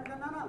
करना ना।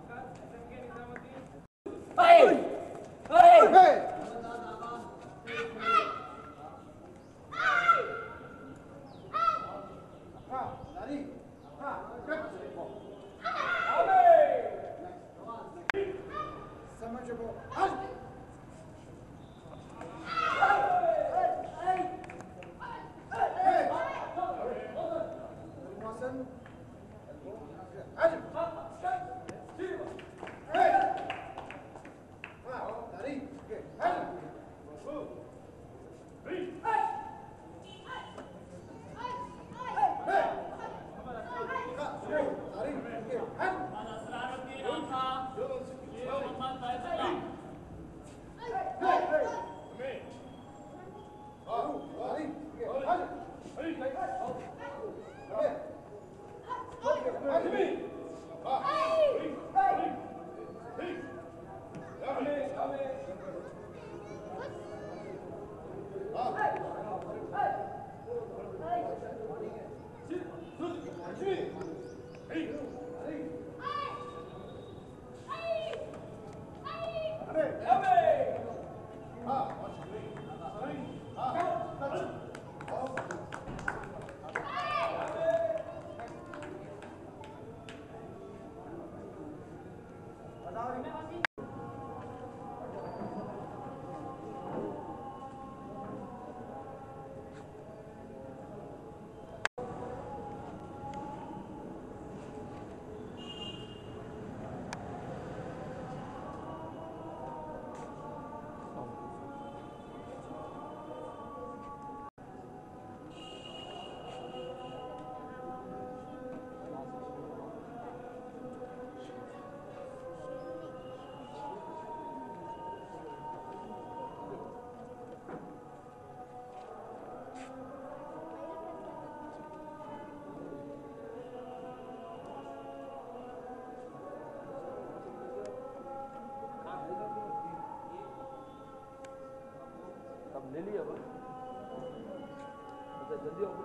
ले लिया बस जल्दी आओ।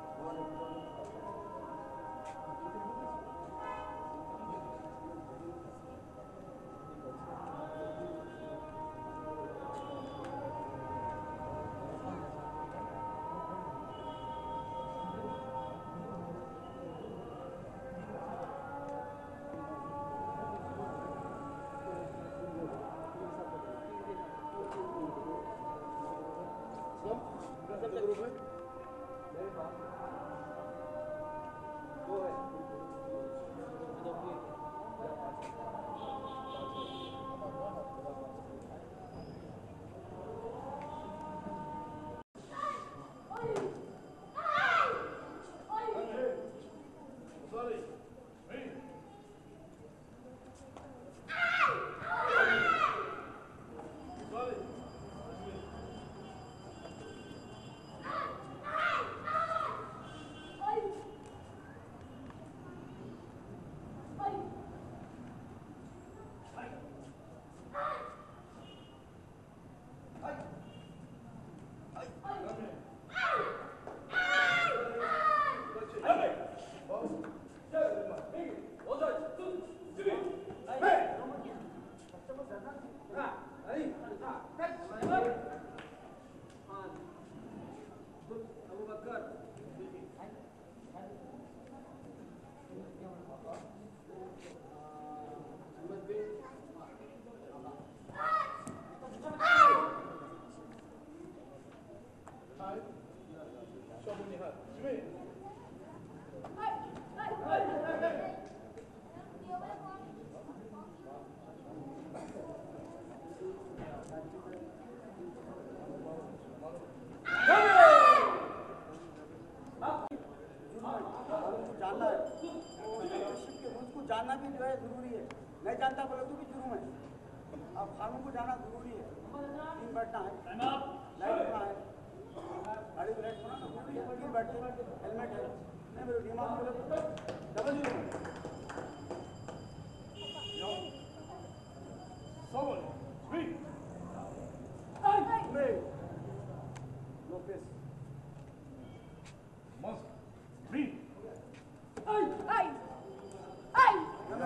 जानना भी जो है जरूरी है। नहीं जानता बोले तो भी जुर्म है। अब कानून को जाना जरूरी है। दिन बैठना है, लाइट होना है, गाड़ी ब्रेक होना जरूरी है। दिन बैठते हेलमेट है, नहीं मेरे दिमाग में डबल जुर्म है। नो फेस मस्त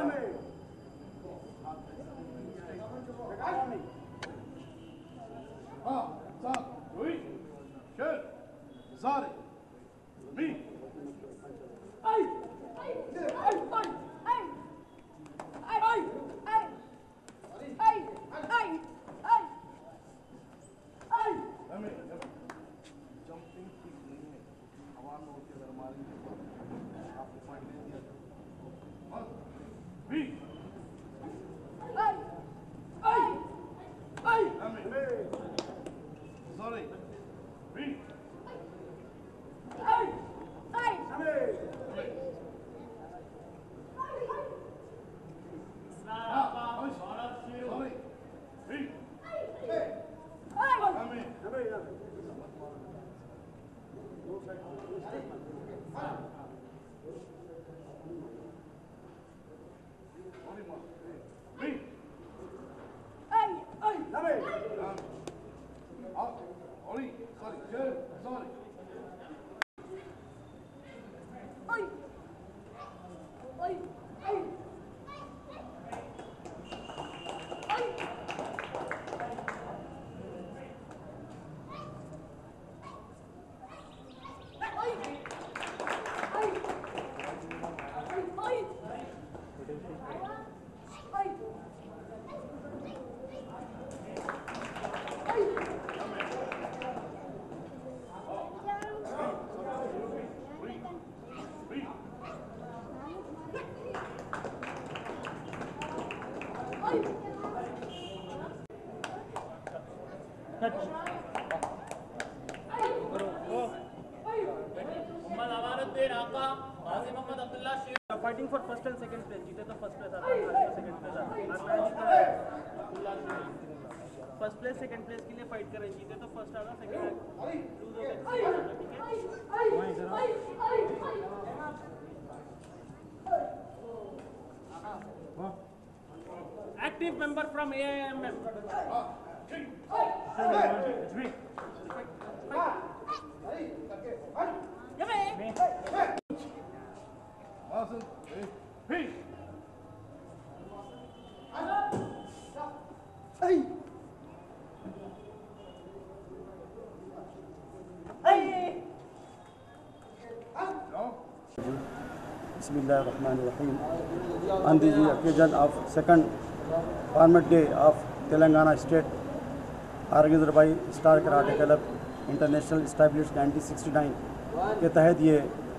fighting for first and second place, जीते तो फर्स्ट प्लेस आता है, सेकंड प्लेस आता है। फर्स्ट प्लेस सेकंड प्लेस के लिए फाइट करें, जीते तो फर्स्ट आना, सेकंड लूज हो गया ठीक है। Active member from AIMM। Bismillahirrahmanirrahim. On the occasion of second Farmer Day of Telangana State, organized by Star Karate Club International established 1969 के तहत ये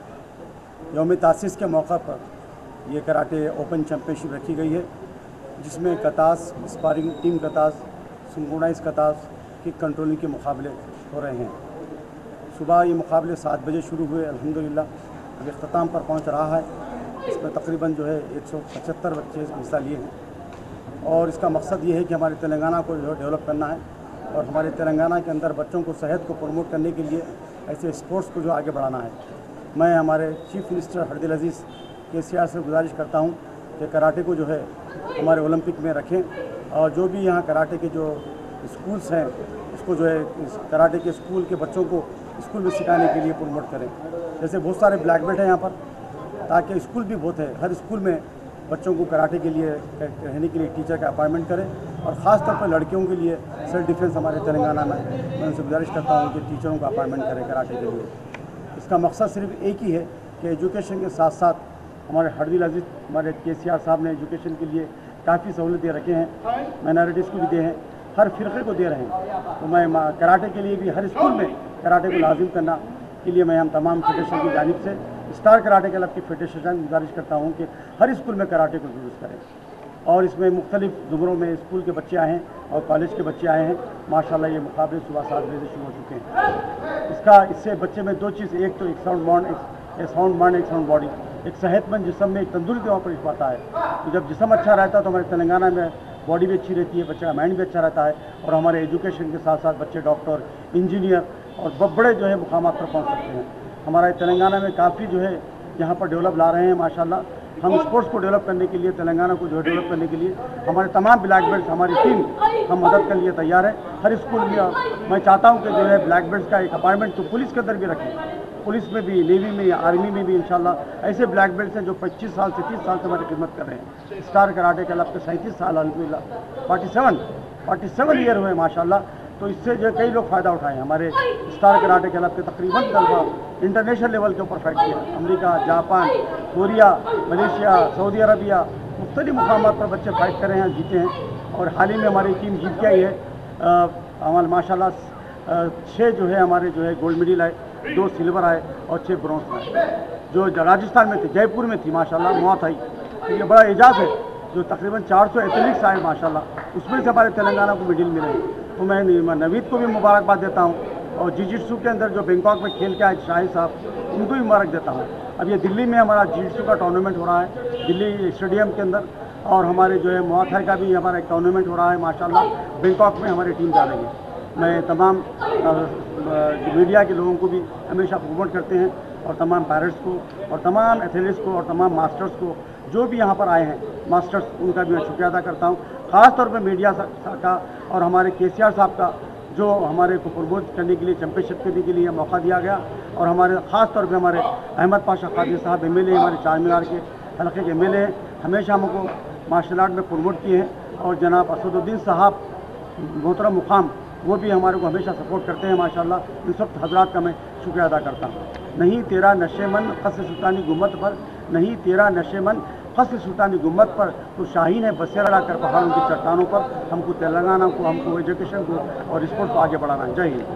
यौम तासीस के मौका पर ये कराटे ओपन चैम्पियनशिप रखी गई है, जिसमें katas, sparring team katas, synchronize katas, kick controlling के मुकाबले हो रहे हैं। सुबह ये मुकाबले 7 बजे शुरू हुए, अल्हम्दुलिल्लाह अब इख्तिताम पर पहुंच रहा है। इसमें तकरीबन जो है 175 बच्चे हिस्सा लिए हैं और इसका मकसद ये है कि हमारे तेलंगाना को जो है डेवलप करना है और हमारे तेलंगाना के अंदर बच्चों को सेहत को प्रमोट करने के लिए ऐसे स्पोर्ट्स को जो आगे बढ़ाना है। मैं हमारे चीफ मिनिस्टर हरदिल अजीज़ KCR से गुजारिश करता हूँ कि कराटे को जो है हमारे ओलंपिक में रखें और जो भी यहाँ कराटे के जो स्कूल्स हैं उसको जो है इस कराटे के स्कूल के बच्चों को स्कूल में सिखाने के लिए प्रमोट करें। जैसे बहुत सारे ब्लैक बेल्ट हैं यहाँ पर, ताकि स्कूल भी बहुत है, हर स्कूल में बच्चों को कराटे के लिए रहने के लिए टीचर का अपॉइंटमेंट करें और ख़ास तौर पर लड़कियों के लिए सेल्फ डिफेंस हमारे तेलंगाना में मैं उनसे गुजारिश करता हूँ कि टीचरों का अपॉइंटमेंट करें कराटे के लिए। इसका मकसद सिर्फ एक ही है कि एजुकेशन के साथ साथ हमारे हरदिल अजीज़ हमारे KCR साहब ने एजुकेशन के लिए काफ़ी सहूलतें रखे हैं, माइनॉरिटीज़ को भी दे हैं, हर फ़िरक़े को दे रहे हैं। तो मैं कराटे के लिए भी हर स्कूल में कराटे को लाजिम करना के लिए मैं हम तमाम फेडरेशन की जानिब से स्टार कराटे क्लब की फेडरेशन गुजारिश करता हूँ कि हर स्कूल में कराटे को यूज़ करें। और इसमें मुख्तलिफ ज़ुमरों में स्कूल के बच्चे आए हैं और कॉलेज के बच्चे आए हैं। माशाल्लाह ये मुकाबले सुबह 7 बजे से शुरू हो चुके हैं। इससे बच्चे में 2 चीज़, एक तो एक साउंड माइंड, एक साउंड बॉडी, एक सेहतमंद जिस्म में एक तंदुरुस्ती वहाँ पर इस पाता है। तो जब जिस्म अच्छा रहता है तो हमारे तेलंगाना में बॉडी भी अच्छी रहती है, बच्चे का माइंड भी अच्छा रहता है और हमारे एजुकेशन के साथ साथ बच्चे डॉक्टर, इंजीनियर और बड़े जो है मुकामात पर पहुँच सकते हैं। हमारे तेलंगाना में काफ़ी जो है यहाँ पर डेवलप ला रहे हैं माशाल्लाह। हम स्पोर्ट्स को डेवलप करने के लिए, तेलंगाना को जो है डेवलप करने के लिए हमारे तमाम ब्लैक बेल्ट, हमारी टीम हम मदद के लिए तैयार है। हर स्कूल में मैं चाहता हूँ कि जो है ब्लैक बेल्ट का एक अपॉइंटमेंट तो पुलिस के अंदर भी रखें पुलिस में भी, नेवी में, आर्मी में भी इंशाल्लाह ऐसे ब्लैक बेल्ट हैं जो 25 साल से 30 साल से हमारी खिदमत कर रहे हैं। स्टार कराटे क्लब के 37 साल अल्हम्दुलिल्लाह 47 ईयर हुए माशाल्लाह। तो इससे जो कई लोग फ़ायदा उठाए। हमारे स्टार कराटे क्लब के तकरीबन तलबा इंटरनेशनल लेवल के ऊपर फाइट किया। America, Japan, Korea, Malaysia, Saudi Arabia, मुख्तलिफ मुकामात पर बच्चे फाइट कर रहे हैं, जीते हैं। और हाल ही में हमारी टीम जीत के आई है। हमारे माशाल्लाह 6 जो है हमारे जो है गोल्ड मेडल आए, 2 सिल्वर आए और 6 ब्रॉन्ज आए। जो राजस्थान में थे, जयपुर में थी माशाल्लाह मौत आई। तो ये बड़ा एजाज़ है। जो तकरीबन 400 एथलीट्स आए माशाल्लाह, उसमें से हमारे तेलंगाना को मेडल मिले। तो मैं नवीद को भी मुबारकबाद देता हूँ। और जिजिट्सू के अंदर जो बैंकॉक में खेल के आए शाहिद साहब, उनको भी मुबारक देता हूँ। अब ये दिल्ली में हमारा जिजिट्सू का टूर्नामेंट हो रहा है दिल्ली स्टेडियम के अंदर, और हमारे जो है मुआय थाई का भी हमारा एक टूर्नामेंट हो रहा है माशाल्लाह। बैंकॉक में हमारी टीम जा रही है। मैं तमाम मीडिया के लोगों को भी हमेशा प्रमोट करते हैं, और तमाम पेरेंट्स को और तमाम एथलीट्स को और तमाम मास्टर्स को जो भी यहाँ पर आए हैं मास्टर्स, उनका भी मैं शुक्रिया अदा करता हूँ। ख़ास तौर पर मीडिया का और हमारे केसीआर साहब का, जो हमारे को प्रमोट करने के लिए, चैंपियनशिप करने के लिए मौका दिया गया। और हमारे ख़ास तौर पे हमारे अहमद पाशा कादिर साहब MLA, हमारे चार मीनार के हल्के के MLA हमेशा हमको मार्शल आर्ट में प्रमोट किए हैं। और जनाब असदुद्दीन साहब मोहतरम मुकाम, वो भी हमारे को हमेशा सपोर्ट करते हैं माशाल्लाह। इन सब हजरात का मैं शुक्रिया अदा करता हूँ। नहीं तेरा नशेमन क़स्र सुल्तानी गुम्बद पर, नहीं तेरा नशेमन क़स्र सुल्तानी गुम्बद पर, तो शाहीन है बसेरा कर पहाड़ों की चट्टानों पर। हमको तेलंगाना को, हमको एजुकेशन को और स्पोर्ट्स को आगे बढ़ाना है। जय हिंद।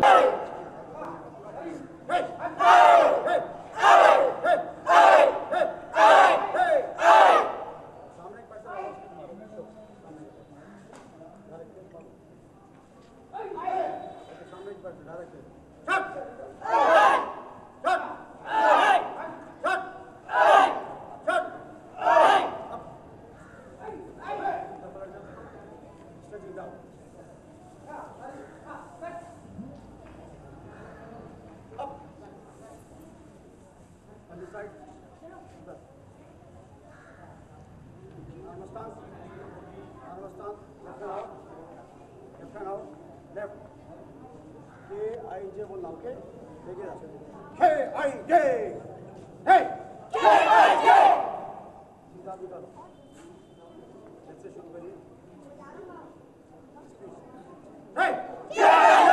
K-I-J बोलना, ओके? देखिए K-I-J, hey, K-I-J, सीधा सीधा लो, जैसे शुरू करिए, hey, K-I-J।